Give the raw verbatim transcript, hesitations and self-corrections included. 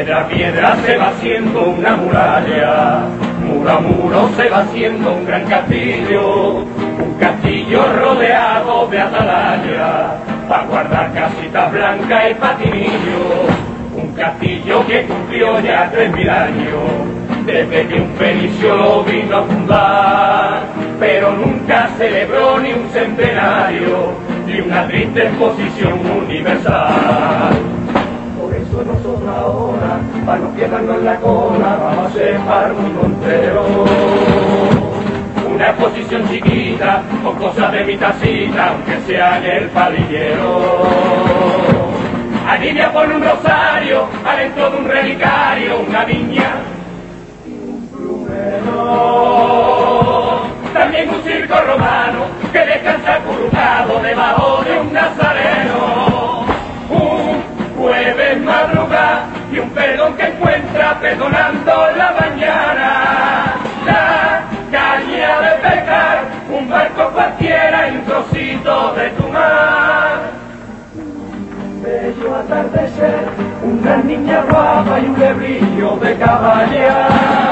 piedra a piedra se va haciendo una muralla, muro a muro se va haciendo un gran castillo, un castillo rodeado de atalaya, para guardar casitas blancas y patinillos, un castillo que cumplió ya tres mil años, desde que un fenicio lo vino a fundar, pero nunca celebró ni un centenario, ni una triste exposición universal. Por eso nosotros ahora, para no quedarnos en la cola, vamos a hacer para el mundo entero una exposición chiquita, con cosas de mi tacita, aunque sea en el palillero. Allí me pone un rosario, adentro de un relicario, una viña y un plumero. También un circo romano que descansa acurrucado debajo de un nazareno. Un jueves madrugada y un perdón que encuentra perdonando la mañana. La calle ha de pecar, un barco cualquiera y un trocito de tu mar. Bello atardecer, una niña guapa y un lebrillo de caballar.